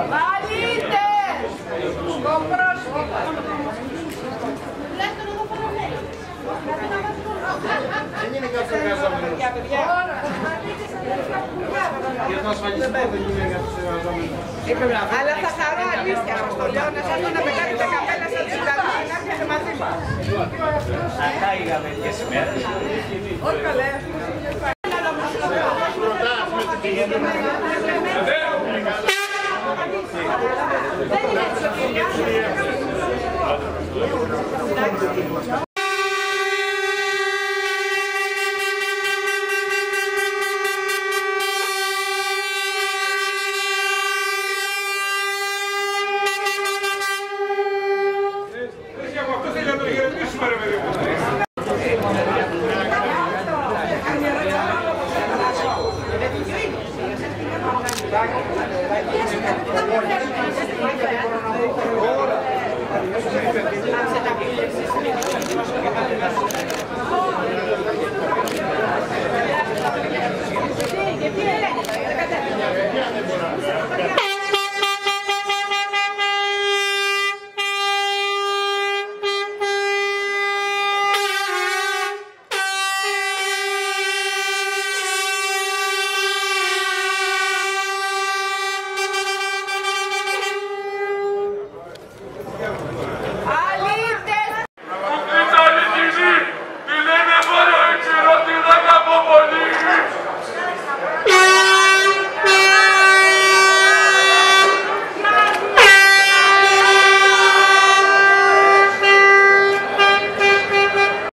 Αλήτες! Κομπρόσφυγα! Δεν είναι κάποιο εργαζόμενο. Για τον ασφαλισμό δεν είναι για τους εργαζόμενους. Αλλά θα χαρώ αλήθεια, σας το λέω, να σας δω να πετάξετε τα καπέλα σας τους Ιταλούς και να έρχεται μαζί μας. Αυτά είχαμε τις ημέρες. Όχι καλέ. Δεν είναι έτσι. Thank you.